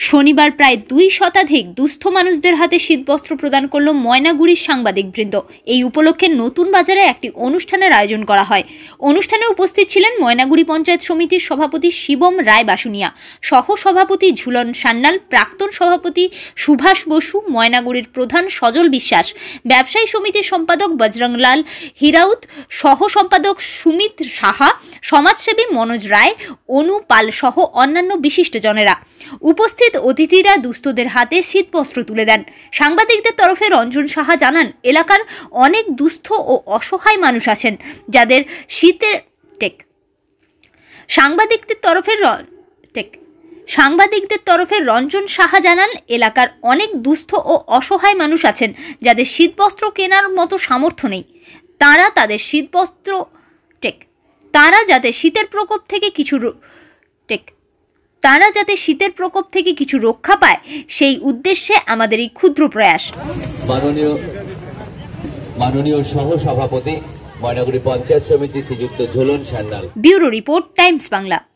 শনিবার প্রায় 2 শতাধিক দুস্থ মানুষদের হাতে শীতবস্ত্র প্রদান করল ময়নাগুড়ির সাংবাদিকবৃন্দ। এই উপলক্ষে নতুন বাজারে একটি অনুষ্ঠানের আয়োজন করা হয়। অনুষ্ঠানে উপস্থিত ছিলেন ময়নাগুড়ি পঞ্চায়েত সমিতির সভাপতি শিবম রায় বাসুনিয়া, সহ সভাপতি ঝুলন সান্যাল, প্রাক্তন সভাপতি সুভাষ বসু, ময়নাগুড়ির প্রধান সজল বিশ্বাস, ব্যবসায়ী সমিতির সম্পাদক বজরংলাল হিরাউত, সহ সম্পাদক সুমিত সাহা, সমাজসেবী মনোজ রায়, অনু পাল সহ অন্যান্য বিশিষ্টজনেরা। উপস্থিত অতিথিরা দুস্থদের হাতে শীতবস্ত্র তুলে দেন। সাংবাদিকদের তরফে রঞ্জন সাহা জানান, এলাকার অনেক দুস্থ ও অসহায় মানুষ আছেন যাদের শীতের সাংবাদিকদের তরফে রঞ্জন সাহা জানান, এলাকার অনেক দুস্থ ও অসহায় মানুষ আছেন যাদের শীতবস্ত্র কেনার মতো সামর্থ্য নেই। তারা যাতে শীতের প্রকোপ থেকে কিছু রক্ষা পায়, সেই উদ্দেশ্যে আমাদের এই ক্ষুদ্র প্রয়াস। মাননীয় সহ সভাপতি ময়নাগুড়ি পঞ্চায়েত সমিতি Sriyukta Jhulan Sanyal. Bureau report, Times Bangla.